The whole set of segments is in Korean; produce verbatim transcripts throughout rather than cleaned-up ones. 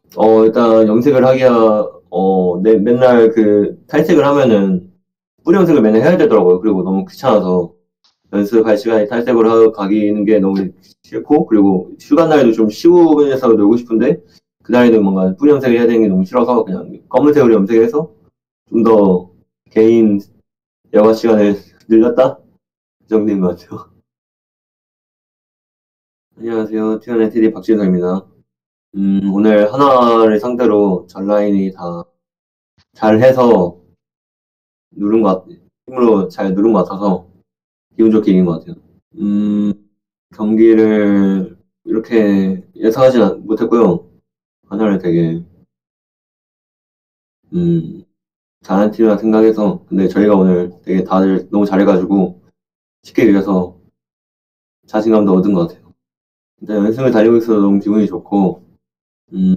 어, 일단 염색을 하기야, 어, 내, 맨날 그 탈색을 하면은 뿌리 염색을 맨날 해야 되더라고요. 그리고 너무 귀찮아서 연습할 시간에 탈색을 하러 가기는 게 너무 싫고, 그리고 휴가 날에도 좀 쉬고 해서 놀고 싶은데, 그날에는 뭔가 뿌리 염색을 해야 되는 게 너무 싫어서 그냥 검은색으로 염색해서 좀 더 개인 여가 시간을 늘렸다? 그 정도인 것 같아요. 안녕하세요. 티원의 테디 박진서입니다. 음, 오늘 하나를 상대로 전 라인이 다 잘해서 누른 것, 같- 힘으로 잘 누른 것 같아서 기분 좋게 이긴 것 같아요. 음, 경기를 이렇게 예상하진 않- 못했고요. 하나를 되게, 음, 잘한 팀이라 생각해서, 근데 저희가 오늘 되게 다들 너무 잘해가지고 쉽게 이겨서 자신감도 얻은 것 같아요. 일단 연승을 달리고 있어서 너무 기분이 좋고, 음,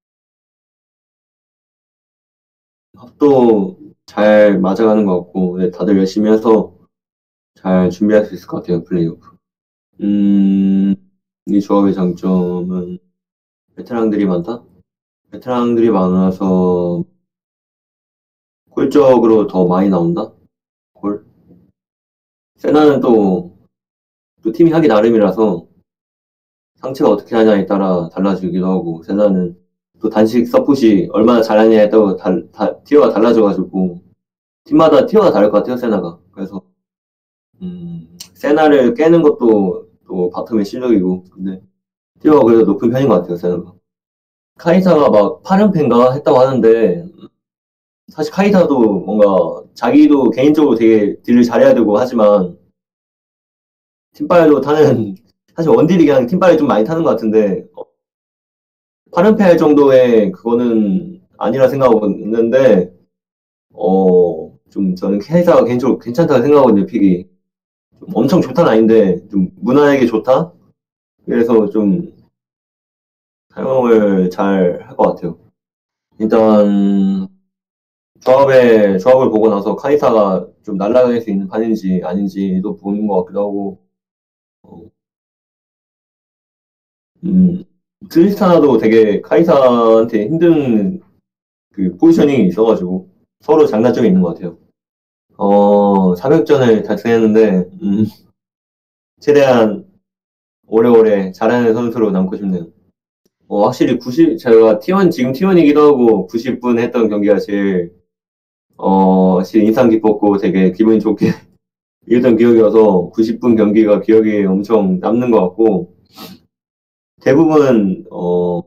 합도 잘 맞아가는 것 같고, 네, 다들 열심히 해서 잘 준비할 수 있을 것 같아요, 플레이오프. 음, 이 조합의 장점은 베테랑들이 많다? 베테랑들이 많아서 골적으로 더 많이 나온다? 골? 세나는 또, 또 팀이 하기 나름이라서 상체가 어떻게 하냐에 따라 달라지기도 하고, 세나는 또 단식 서폿이 얼마나 잘하냐에 따라 달, 다, 티어가 달라져가지고, 팀마다 티어가 다를 것 같아요, 세나가. 그래서, 음, 세나를 깨는 것도 또 바텀의 실력이고, 근데 티어가 그래도 높은 편인 것 같아요, 세나가. 카이사가 막 파른 펜가 했다고 하는데, 사실 카이사도 뭔가 자기도 개인적으로 되게 딜을 잘해야 되고 하지만, 팀빨도 타는, 사실 원딜이 그냥 팀빨을 좀 많이 타는 것 같은데, 파른 펜 정도의 그거는 아니라 생각하고 있는데, 어, 좀 저는 카이사가 개인적으로 괜찮다고 생각하거든요, 픽이. 좀 엄청 좋다는 아닌데, 좀 무난하게 좋다? 그래서 좀 사용을 잘 할 것 같아요. 일단, 조합의, 조합을 보고 나서 카이사가 좀 날아갈 수 있는 판인지 아닌지도 보는 것 같기도 하고, 어, 음, 트리스타나도 되게 카이사한테 힘든 그 포지셔닝이 있어가지고 서로 장단점이 있는 것 같아요. 어, 사백전을 달성했는데, 음, 최대한 오래오래 잘하는 선수로 남고 싶네요. 어, 확실히 구십, 제가 티원, 지금 티원이기도 하고 구십 분 했던 경기가 제일, 어, 제일 인상 깊었고 되게 기분이 좋게 이겼던 기억이어서 구십 분 경기가 기억에 엄청 남는 것 같고, 대부분, 어,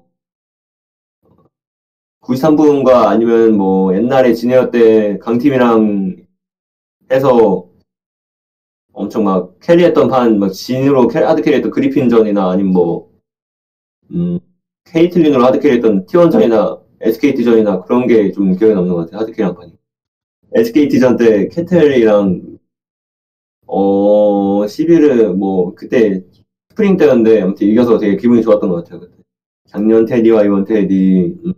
구십삼 분과 아니면 뭐 옛날에 지네어 때 강팀이랑 해서 엄청 막 캐리했던 판, 막 진으로 캐, 하드캐리했던 그리핀전이나 아니면 뭐, 음, 케이틀린으로 하드캐리했던 티원전이나 에스케이티전이나 그런 게 좀 기억에 남는 것 같아요. 하드캐리한 판이. 에스케이티전 때 캐틀이랑, 어, 시비르 뭐, 그때 스프링 때였는데 아무튼 이겨서 되게 기분이 좋았던 것 같아요. 그때. 작년 테디와 이번 테디, 음,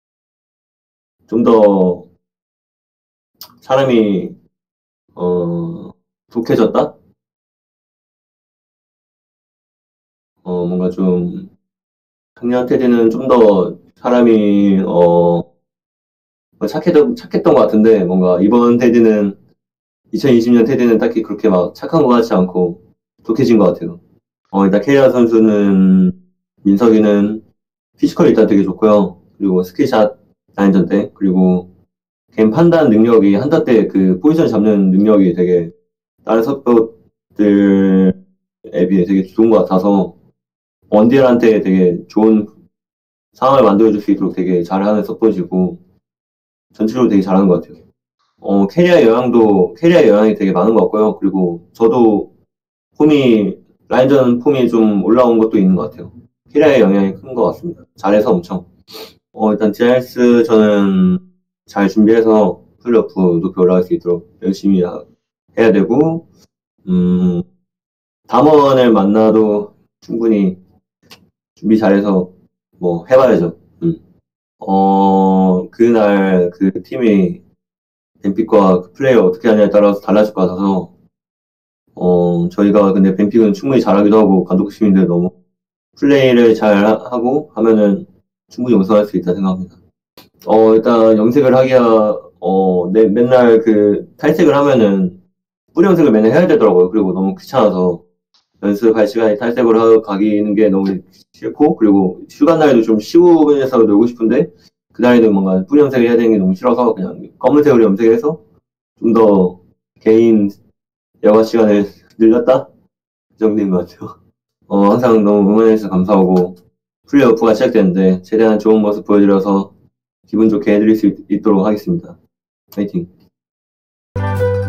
좀 더 사람이, 어, 독해졌다? 어, 뭔가 좀, 작년 테디는 좀 더 사람이, 어, 착했던, 착했던 것 같은데, 뭔가 이번 테디는, 이천이십 년 테디는 딱히 그렇게 막 착한 것 같지 않고, 독해진 것 같아요. 어, 일단 캐리아 선수는, 민석이는 피지컬 일단 되게 좋고요. 그리고 스킬샷 라인전 때, 그리고 개인 판단 능력이, 한타 때 그 포지션 잡는 능력이 되게 다른 서폿들에 비해 되게 좋은 것 같아서, 원딜한테 되게 좋은 상황을 만들어줄 수 있도록 되게 잘하는 서폿이고, 전체적으로 되게 잘하는 것 같아요. 어, 캐리아 영향도, 캐리아 영향이 되게 많은 것 같고요. 그리고 저도 폼이, 라인전 폼이 좀 올라온 것도 있는 것 같아요. 캐리아의 영향이 큰 것 같습니다. 잘해서 엄청. 어, 일단 디알에스 저는 잘 준비해서 플레이오프 높이 올라갈 수 있도록 열심히 하- 해야 되고, 음, 담원을 만나도 충분히 준비 잘해서 뭐 해봐야죠. 음. 어, 그날 그 팀이 뱀픽과 그 플레이어 어떻게 하냐에 따라서 달라질 것 같아서, 어, 저희가 근데 뱀픽은 충분히 잘하기도 하고, 감독님인데 너무 플레이를 잘 하- 하고 하면은 충분히 우승할 수 있다 생각합니다. 어, 일단 염색을 하기야, 어, 내, 맨날 그 탈색을 하면은 뿌리 염색을 맨날 해야 되더라고요. 그리고 너무 귀찮아서 연습할 시간에 탈색을 하러 가기는 게 너무 싫고, 그리고 휴가 날에도 좀 쉬고면서 놀고 싶은데, 그날에는 뭔가 뿌리 염색을 해야 되는 게 너무 싫어서 그냥 검은색으로 염색해서 좀 더 개인 여가 시간을 늘렸다? 그 정도인 것 같아요. 어, 항상 너무 응원해주셔서 감사하고, 플레이오프가 시작되는데, 최대한 좋은 모습 보여드려서 기분 좋게 해드릴 수 있, 있도록 하겠습니다. 파이팅!